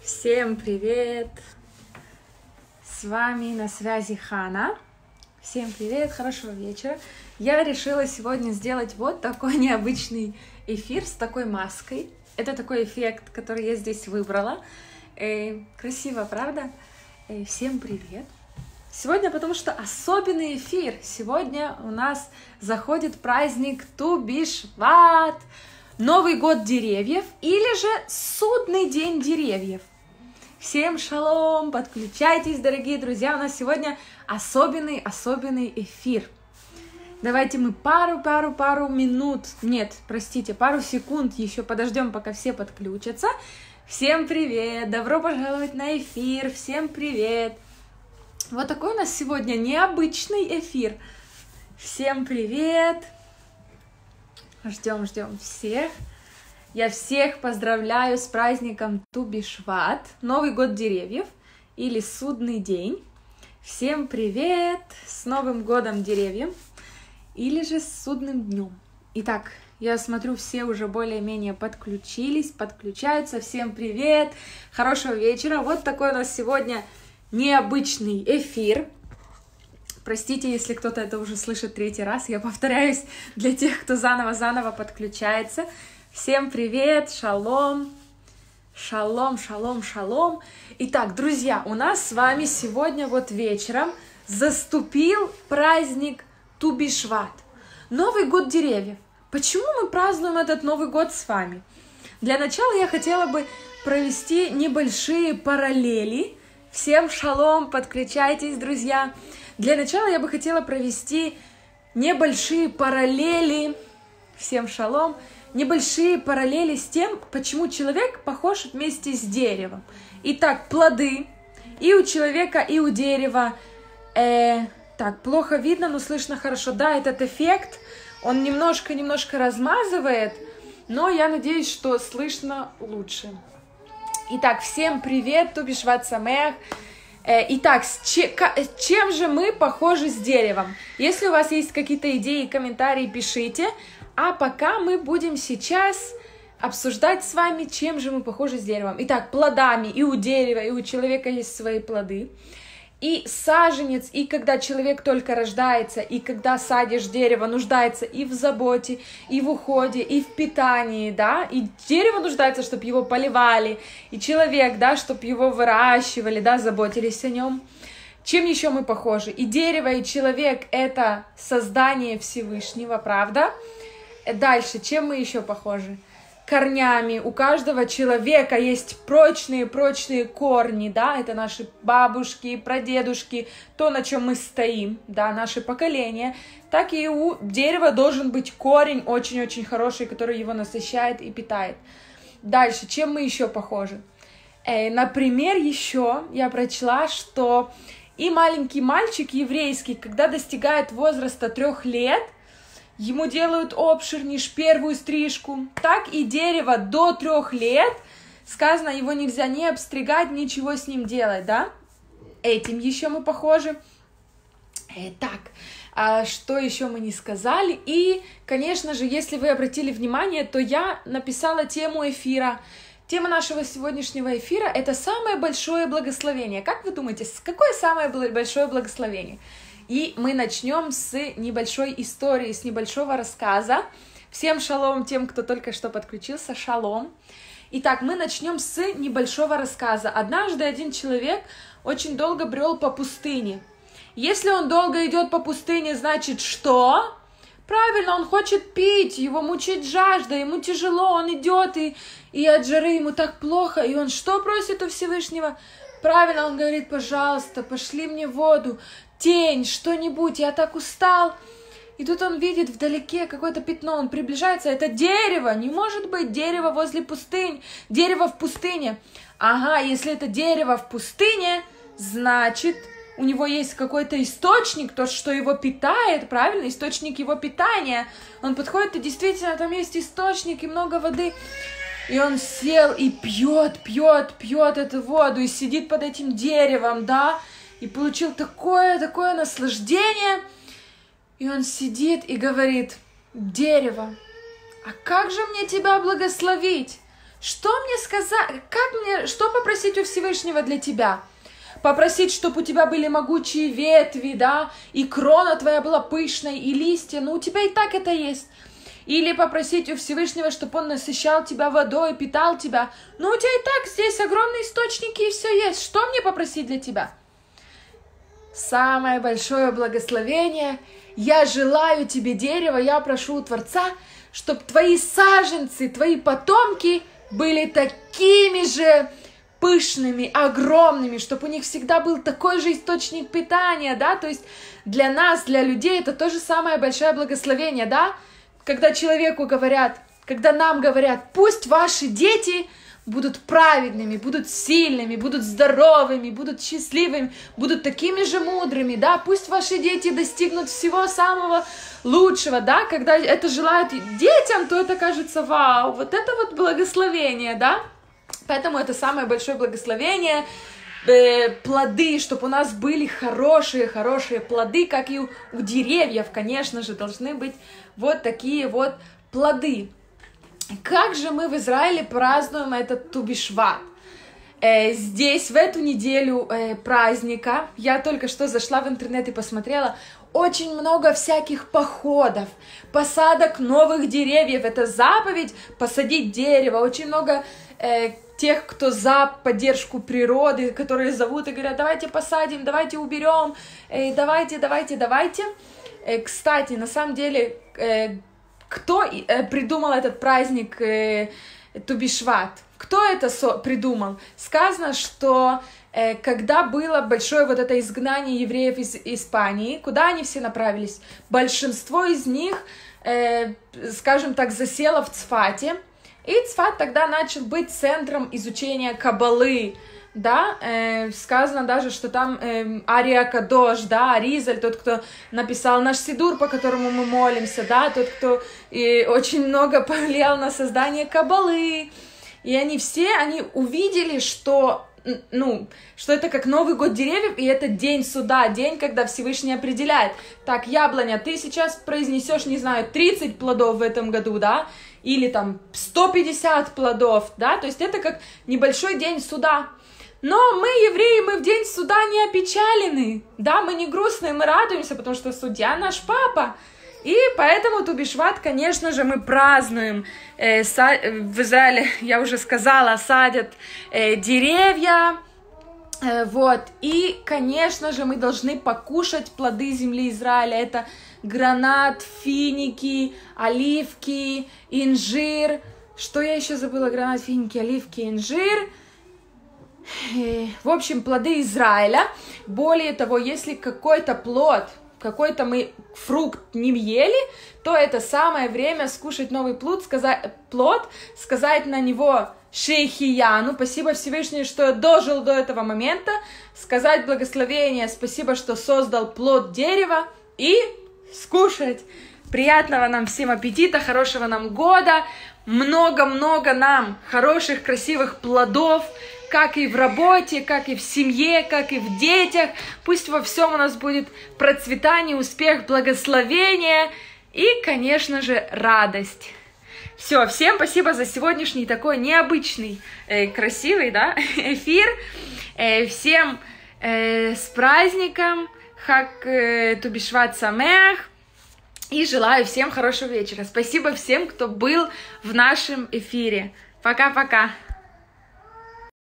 Всем привет! С вами на связи Хана. Всем привет, хорошего вечера. Я решила сегодня сделать вот такой необычный эфир с такой маской. Это такой эффект, который я здесь выбрала. Красиво, правда? Всем привет! Сегодня, потому что особенный эфир. Сегодня у нас заходит праздник Ту-би-шват, Новый год деревьев или же Судный день деревьев. Всем шалом, подключайтесь, дорогие друзья, у нас сегодня особенный эфир. Давайте мы пару минут, пару секунд еще подождем, пока все подключатся. Всем привет, добро пожаловать на эфир, всем привет. Вот такой у нас сегодня необычный эфир. Всем привет. Ждем всех. Я всех поздравляю с праздником Ту-би-шват, Новый год деревьев или Судный день. Всем привет с Новым годом деревьев или же с Судным днем. Итак, я смотрю, все уже более-менее подключаются. Всем привет, хорошего вечера. Вот такой у нас сегодня необычный эфир. Простите, если кто-то это уже слышит третий раз, я повторяюсь для тех, кто заново подключается. Всем привет, шалом, шалом. Итак, друзья, у нас с вами сегодня вот вечером заступил праздник Ту-би-шват, Новый год деревьев. Почему мы празднуем этот Новый год с вами? Для начала я хотела бы провести небольшие параллели. Всем шалом, подключайтесь, друзья. Для начала я бы хотела провести небольшие параллели. Всем шалом. Небольшие параллели с тем, почему человек похож вместе с деревом. Итак, плоды и у человека, и у дерева. Так, плохо видно, но слышно хорошо. Да, этот эффект, он немножко размазывает, но я надеюсь, что слышно лучше. Итак, всем привет, Ту-би-шват самеах. Итак, чем же мы похожи с деревом? Если у вас есть какие-то идеи, комментарии, пишите. А пока мы будем сейчас обсуждать с вами, чем же мы похожи с деревом. Итак, плодами и у дерева, и у человека есть свои плоды. И саженец, и когда человек только рождается, и когда садишь дерево, нуждается и в заботе, и в уходе, и в питании, да, и дерево нуждается, чтобы его поливали, и человек, да, чтобы его выращивали, да, заботились о нем. Чем еще мы похожи? И дерево, и человек — это создание Всевышнего, правда? Дальше, чем мы еще похожи? Корнями. У каждого человека есть прочные корни, да, это наши бабушки, прадедушки, то, на чем мы стоим, да, наше поколение. Так и у дерева должен быть корень очень хороший, который его насыщает и питает. Дальше, чем мы еще похожи? Например, еще я прочла, что и маленький мальчик еврейский, когда достигает возраста 3 лет, ему делают обширниш, первую стрижку. Так и дерево до 3 лет, сказано, его нельзя ни обстригать, ничего с ним делать, да? Этим еще мы похожи. Так, что еще мы не сказали? И, конечно же, если вы обратили внимание, то я написала тему эфира. Тема нашего сегодняшнего эфира — это самое большое благословение. Как вы думаете, какое самое большое благословение? И мы начнем с небольшой истории, с небольшого рассказа. Всем шалом, тем, кто только что подключился, шалом. Итак, мы начнем с небольшого рассказа. Однажды один человек очень долго брел по пустыне. Если он долго идет по пустыне, значит что? Правильно, он хочет пить, его мучает жажда, ему тяжело, он идет, и от жары ему так плохо. И он что просит у Всевышнего? Правильно, он говорит: пожалуйста, пошли мне воду, тень, что-нибудь, я так устал. И тут он видит вдалеке какое-то пятно, он приближается, это дерево, не может быть дерево возле пустыни, дерево в пустыне. Ага, если это дерево в пустыне, значит, у него есть какой-то источник, то, что его питает, правильно, источник его питания. Он подходит, и действительно там есть источник и много воды. И он сел и пьет эту воду, и сидит под этим деревом, да, и получил такое наслаждение. И он сидит и говорит: дерево, а как же мне тебя благословить? Что мне сказать, что попросить у Всевышнего для тебя? Попросить, чтобы у тебя были могучие ветви, да, и крона твоя была пышной, и листья, ну у тебя и так это есть. Или попросить у Всевышнего, чтобы он насыщал тебя водой, питал тебя. Ну у тебя и так здесь огромные источники, и все есть. Что мне попросить для тебя? Самое большое благословение. Я желаю тебе дерева, я прошу у Творца, чтобы твои саженцы, твои потомки были такими же пышными, огромными, чтобы у них всегда был такой же источник питания, да, то есть для нас, для людей это тоже самое большое благословение, да, когда человеку говорят, когда нам говорят, пусть ваши дети будут праведными, будут сильными, будут здоровыми, будут счастливыми, будут такими же мудрыми, да, пусть ваши дети достигнут всего самого лучшего, да, когда это желают детям, то это кажется, вау, вот это вот благословение, да. Поэтому это самое большое благословение, плоды, чтобы у нас были хорошие плоды, как и у деревьев, конечно же, должны быть вот такие вот плоды. Как же мы в Израиле празднуем этот Ту-би-Шват? Здесь в эту неделю праздника, я только что зашла в интернет и посмотрела, очень много всяких походов, посадок новых деревьев, это заповедь посадить дерево, очень много тех, кто за поддержку природы, которые зовут и говорят, давайте посадим, давайте уберем, давайте. Кстати, на самом деле, кто придумал этот праздник Ту-би-Шват? Кто это придумал? Сказано, что когда было большое вот это изгнание евреев из Испании, куда они все направились? Большинство из них, скажем так, засело в Цфате, и Цфат тогда начал быть центром изучения Каббалы, да, сказано даже, что там Ария Кадош, да, Аризаль, тот, кто написал наш Сидур, по которому мы молимся, да, тот, кто очень много повлиял на создание Каббалы, и они увидели, что это как Новый год деревьев, и это день суда, день, когда Всевышний определяет, так, яблоня, ты сейчас произнесешь, не знаю, 30 плодов в этом году, да, или там 150 плодов, да, то есть это как небольшой день суда. Но мы, евреи, мы в день суда не опечалены, да, мы не грустные, мы радуемся, потому что судья наш папа. И поэтому Ту-би-Шват, конечно же, мы празднуем. В Израиле, я уже сказала, садят деревья, вот. И, конечно же, мы должны покушать плоды земли Израиля. Это гранат, финики, оливки, инжир. Что я еще забыла? Гранат, финики, оливки, инжир. В общем, плоды Израиля. Более того, если какой-то плод, какой-то мы фрукт не ели, то это самое время скушать новый плод, сказать на него Шейхияну, спасибо Всевышний, что я дожил до этого момента, сказать благословение, спасибо, что создал плод дерева, и скушать. Приятного нам всем аппетита, хорошего нам года, много-много нам хороших, красивых плодов, как и в работе, как и в семье, как и в детях. Пусть во всем у нас будет процветание, успех, благословение и, конечно же, радость. Все, всем спасибо за сегодняшний такой необычный, красивый, да, эфир. Всем с праздником, Хаг Ту-би-Шват Самеах. И желаю всем хорошего вечера. Спасибо всем, кто был в нашем эфире. Пока-пока.